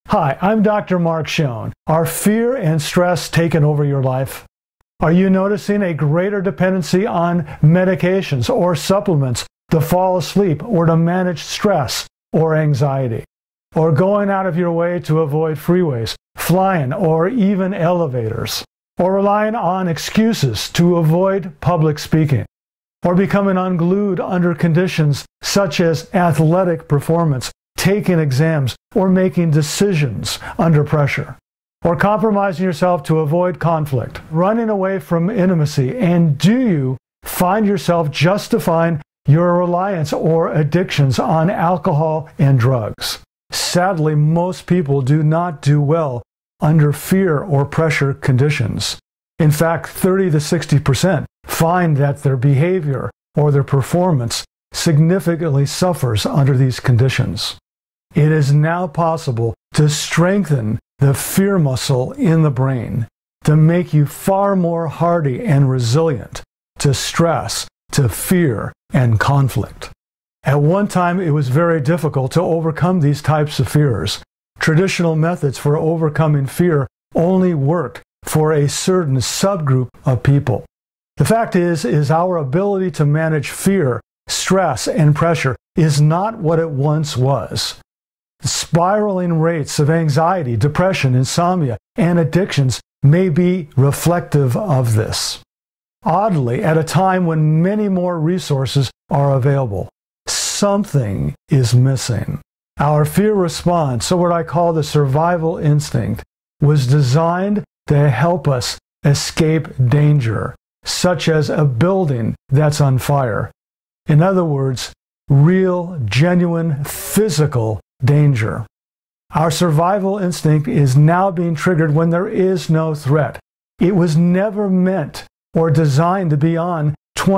Hi, I'm Dr. Mark Schoen. Are fear and stress taking over your life? Are you noticing a greater dependency on medications or supplements to fall asleep or to manage stress or anxiety? Or going out of your way to avoid freeways, flying, or even elevators? Or relying on excuses to avoid public speaking? Or becoming unglued under conditions such as athletic performance, taking exams, or making decisions under pressure? Or compromising yourself to avoid conflict, running away from intimacy? And do you find yourself justifying your reliance or addictions on alcohol and drugs? Sadly, most people do not do well under fear or pressure conditions. In fact, 30 to 60% find that their behavior or their performance significantly suffers under these conditions. It is now possible to strengthen the fear muscle in the brain to make you far more hardy and resilient to stress, to fear, and conflict. At one time, it was very difficult to overcome these types of fears. Traditional methods for overcoming fear only worked for a certain subgroup of people. The fact is our ability to manage fear, stress, and pressure is not what it once was. The spiraling rates of anxiety, depression, insomnia, and addictions may be reflective of this. Oddly, at a time when many more resources are available, something is missing. Our fear response, or what I call the survival instinct, was designed to help us escape danger, such as a building that's on fire. In other words, real, genuine, physical danger. Our survival instinct is now being triggered when there is no threat. It was never meant or designed to be on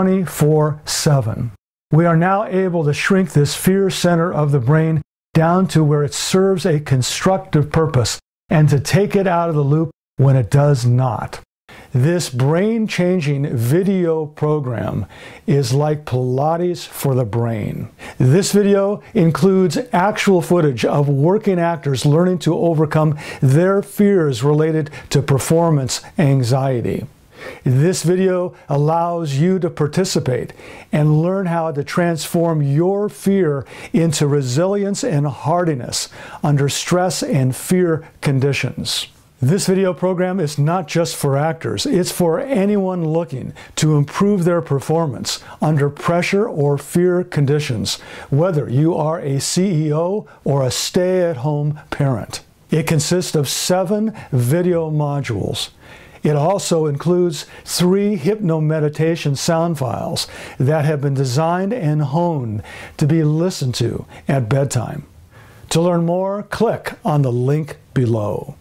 24/7. We are now able to shrink this fear center of the brain down to where it serves a constructive purpose and to take it out of the loop when it does not. This brain-changing video program is like Pilates for the brain. This video includes actual footage of working actors learning to overcome their fears related to performance anxiety. This video allows you to participate and learn how to transform your fear into resilience and hardiness under stress and fear conditions. This video program is not just for actors, it's for anyone looking to improve their performance under pressure or fear conditions, whether you are a CEO or a stay-at-home parent. It consists of 7 video modules. It also includes 3 hypno-meditation sound files that have been designed and honed to be listened to at bedtime. To learn more, click on the link below.